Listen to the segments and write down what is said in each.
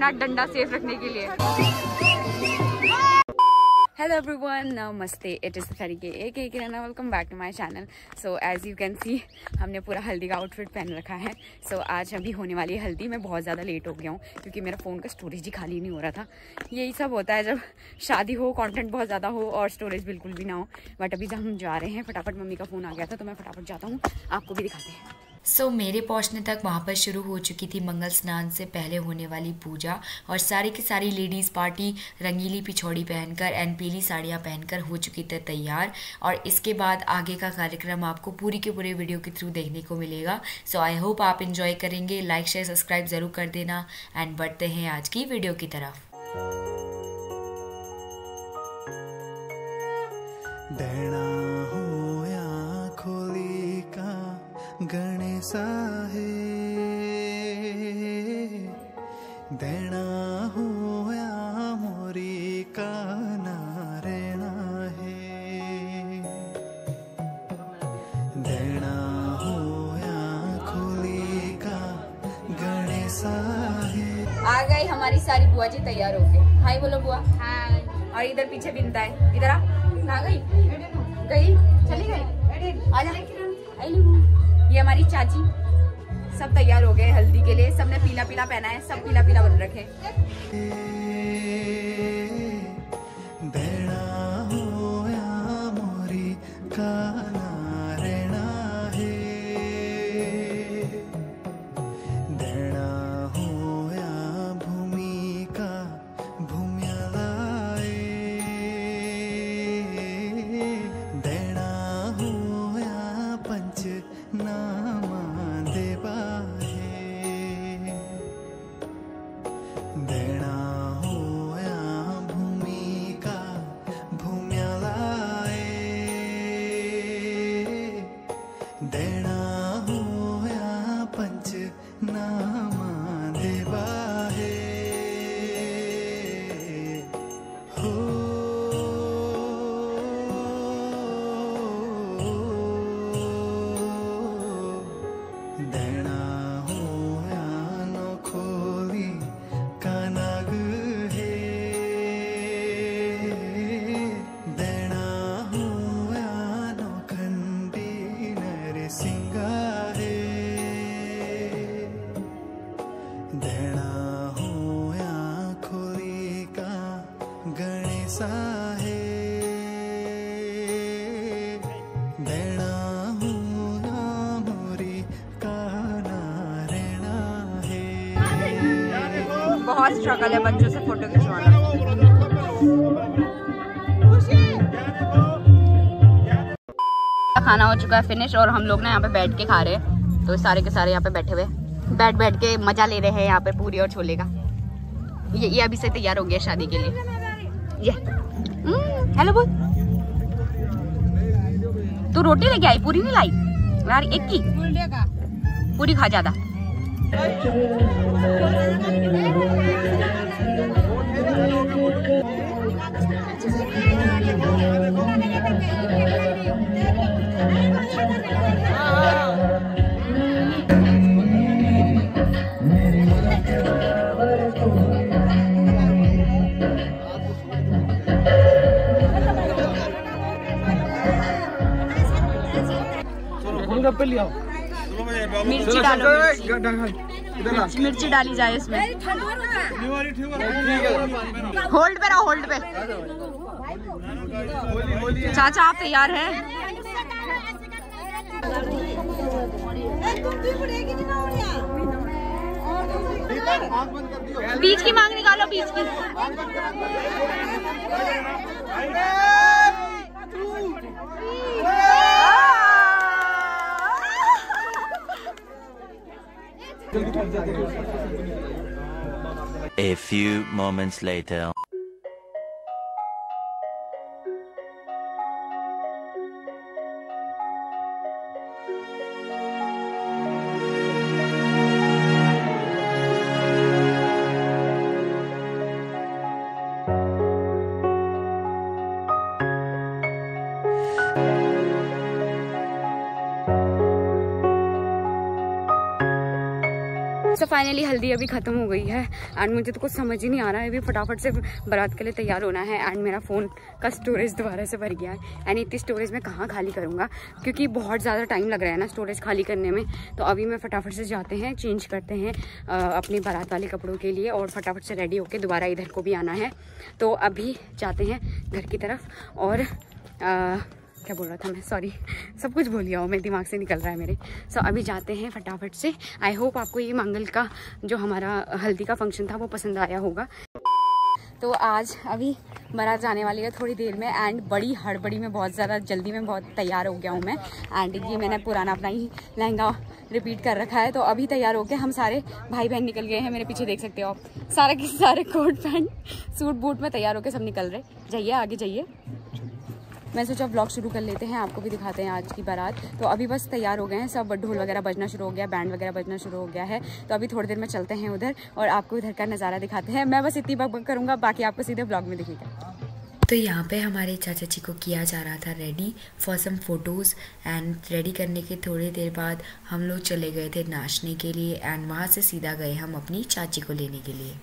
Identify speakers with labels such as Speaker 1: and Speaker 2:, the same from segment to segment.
Speaker 1: अपना डंडा सेफ रखने के लिए। हेलो एवरीवन, नमस्ते, इट इज़ फरीके ए Kiran, welcome back to my channel. So as you can see हमने पूरा हल्दी का आउटफिट पहन रखा है। सो आज अभी होने वाली है हल्दी। मैं बहुत ज़्यादा लेट हो गया हूँ क्योंकि मेरा फ़ोन का स्टोरेज ही खाली नहीं हो रहा था। यही सब होता है जब शादी हो, कंटेंट बहुत ज़्यादा हो और स्टोरेज बिल्कुल भी ना हो। बट अभी जब हम जा रहे हैं, फटाफट मम्मी का फ़ोन आ गया था तो मैं फटाफट जाता हूँ, आपको भी दिखाते हैं।
Speaker 2: मेरे पहुंचने तक वहाँ पर शुरू हो चुकी थी मंगल स्नान से पहले होने वाली पूजा, और सारी की सारी लेडीज़ पार्टी रंगीली पिछौड़ी पहनकर एंड पीली साड़ियाँ पहनकर हो चुकी थी तैयार। और इसके बाद आगे का कार्यक्रम आपको पूरी के पूरे वीडियो के थ्रू देखने को मिलेगा। सो आई होप आप इंजॉय करेंगे। लाइक शेयर सब्सक्राइब ज़रूर कर देना एंड बढ़ते हैं आज की वीडियो की तरफ।
Speaker 3: गणेशा है देना होया मोरी का नारेणा है, देना होया खोली का गणेशा है।
Speaker 1: आ गई हमारी सारी बुआ जी तैयार होके। हाय बोलो बुआ। हाय। और इधर पीछे बिनता है, इधर आ। कहाँ गई? चली गई। आजा। ये हमारी चाची, सब तैयार हो गए हल्दी के लिए। सबने पीला पीला पहना है, सब पीला पीला बन रखे।
Speaker 3: देना होया मोरी का नारेणा है, देना होया भूमि का भूम्याला है, देना होया पंच नामा देवा है, देना होया भूमि का भूम्याला है, देना होया पंच नामा देवा है। हो देना होया नौखोली का नाग है, देना होया नौखंडी नरसिंगा है, देना होया खोली का गणेशा है, देना होया मोरी का नारेणा है।
Speaker 1: बहुत स्ट्रगल है बच्चों से फोटो खिंचवाना। खाना हो चुका है फिनिश और हम लोग ना यहाँ पे बैठ के खा रहे हैं। तो सारे के सारे यहाँ पे बैठे हुए बैठ के मजा ले रहे हैं यहाँ पे पूरी और छोले का। ये अभी से तैयार हो गया शादी के लिए। ये हेलो बोल। तू रोटी लेके आई, पूरी नहीं लाई यार? एक की पूरी खा ज्यादा। मिर्ची डालो, मिर्ची डाली जाए इसमें। होल्ड पे रहो, होल्ड पे। चाचा आप तैयार हैं? बीच की मांग निकालो, बीच की।
Speaker 4: A few moments later.
Speaker 1: So finally हल्दी अभी ख़त्म हो गई है एंड मुझे तो कुछ समझ ही नहीं आ रहा है। अभी फटाफट से बारात के लिए तैयार होना है एंड मेरा फ़ोन का स्टोरेज दोबारा से भर गया है एंड इतनी स्टोरेज मैं कहाँ खाली करूँगा, क्योंकि बहुत ज़्यादा टाइम लग रहा है ना स्टोरेज खाली करने में। तो अभी मैं फटाफट से जाते हैं, चेंज करते हैं अपने बारात वाले कपड़ों के लिए और फटाफट से रेडी होकर दोबारा इधर को भी आना है। तो अभी जाते हैं घर की तरफ। और क्या बोल रहा था मैं, सॉरी सब कुछ भूल गया हूँ, मेरे दिमाग से निकल रहा है मेरे। सो अभी जाते हैं फटाफट से। आई होप आपको ये मंगल का जो हमारा हल्दी का फंक्शन था वो पसंद आया होगा। तो आज अभी बारात जाने वाली है थोड़ी देर में एंड बड़ी हड़बड़ी में, बहुत ज़्यादा जल्दी में बहुत तैयार हो गया हूँ मैं। एंड ये मैंने पुराना अपना ही लहंगा रिपीट कर रखा है। तो अभी तैयार होके हम सारे भाई बहन निकल गए हैं। मेरे पीछे देख सकते हो आप, सारे के सारे कोट पैंट सूट बूट में तैयार होके सब निकल रहे। जाइए आगे जाइए। मैं सोचा ब्लॉग शुरू कर लेते हैं, आपको भी दिखाते हैं आज की बारात। तो अभी बस तैयार हो गए हैं सब, ढोल वगैरह बजना शुरू हो गया, बैंड वगैरह बजना शुरू हो गया है। तो अभी थोड़ी देर में चलते हैं उधर और आपको उधर का नज़ारा दिखाते हैं। मैं बस इतनी बक करूँगा, बाकी आपको सीधे ब्लॉग में दिखेगा।
Speaker 2: तो यहाँ पे हमारे चाचा जी को किया जा रहा था ready for some photos and ready करने के थोड़ी देर बाद हम लोग चले गए थे नाचने के लिए एंड वहाँ से सीधा गए हम अपनी चाची को लेने के लिए।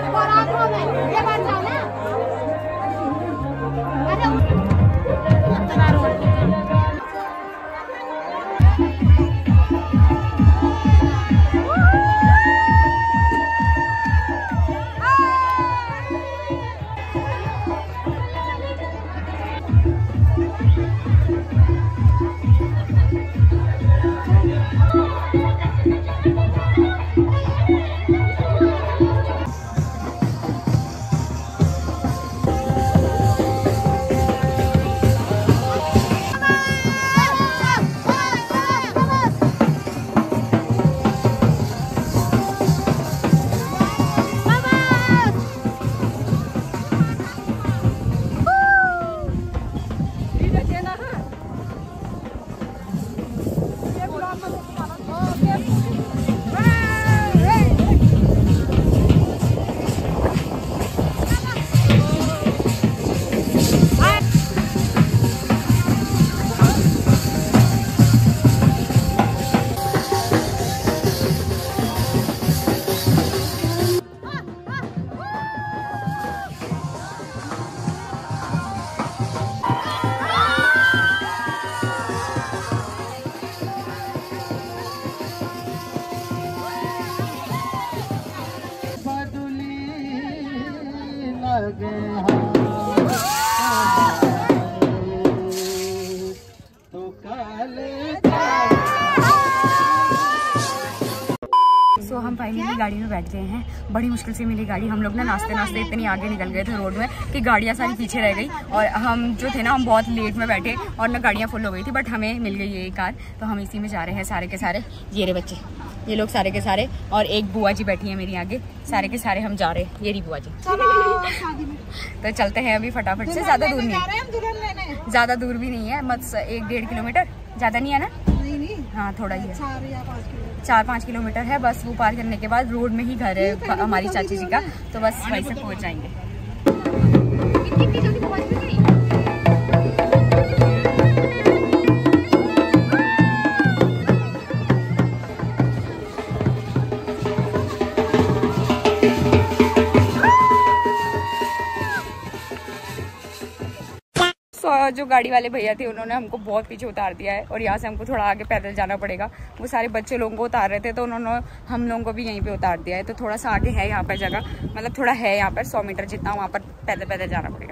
Speaker 1: सो हम फाइनली गाड़ी में बैठ गए हैं। बड़ी मुश्किल से मिली गाड़ी। हम लोग ना नाचते नाचते इतनी आगे निकल गए थे रोड में कि गाड़ियाँ सारी पीछे रह गई और हम जो थे ना हम बहुत लेट में बैठे और ना गाड़ियाँ फुल हो गई थी, बट हमें मिल गई ये कार। तो हम इसी में जा रहे हैं सारे के सारे। ये रे बच्चे, ये लोग सारे के सारे, और एक बुआ जी बैठी है मेरी आगे। सारे के सारे हम जा रहे हैं। ये रही बुआ जी। तो चलते हैं अभी फटाफट से। ज़्यादा दूर नहीं, ज़्यादा दूर भी नहीं है, बस 1-1.5 किलोमीटर, ज़्यादा नहीं है ना? हाँ थोड़ा ही है, 4-5 किलोमीटर है बस। वो पार करने के बाद रोड में ही घर है हमारी चाची जी का, तो बस वहीं से पहुँच जाएंगे। जो गाड़ी वाले भैया थे उन्होंने हमको बहुत पीछे उतार दिया है और यहाँ से हमको थोड़ा आगे पैदल जाना पड़ेगा। वो सारे बच्चे लोगों को उतार रहे थे तो उन्होंने हम लोगों को भी यहीं पे उतार दिया है। तो थोड़ा सा आगे है यहाँ पर जगह, मतलब थोड़ा है यहाँ पर 100 मीटर जितना, वहाँ पर पैदल पैदल जाना पड़ेगा।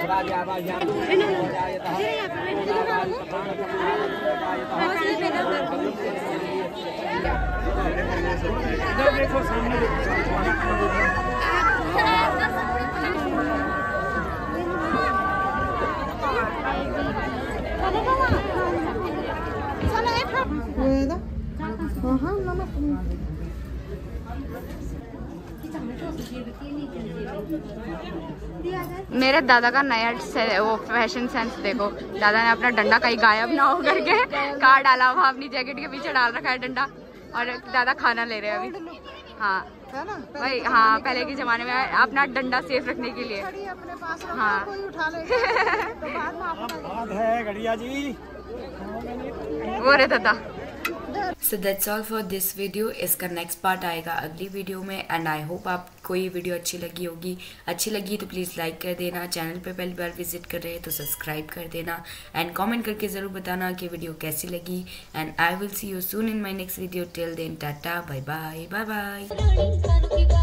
Speaker 1: मेरे दादा का नया वो फैशन सेंस देखो। दादा ने अपना डंडा कहीं गायब ना हो करके कहाँ डाला, वहाँ अपनी जैकेट के पीछे डाल रखा है डंडा। और दादा खाना ले रहे हैं अभी। हाँ भाई, हाँ पहले के जमाने में अपना डंडा सेफ रखने के लिए। हाँ वो रे दादा।
Speaker 2: So that's all for this video. इसका नेक्स्ट पार्ट आएगा अगली वीडियो में एंड आई होप आपको ये वीडियो अच्छी लगी होगी। अच्छी लगी तो प्लीज़ लाइक कर देना, चैनल पे पहली बार विजिट कर रहे हैं तो सब्सक्राइब कर देना एंड कमेंट करके ज़रूर बताना कि वीडियो कैसी लगी। And I will see you soon in my next video. Till then tata, bye bye, bye bye.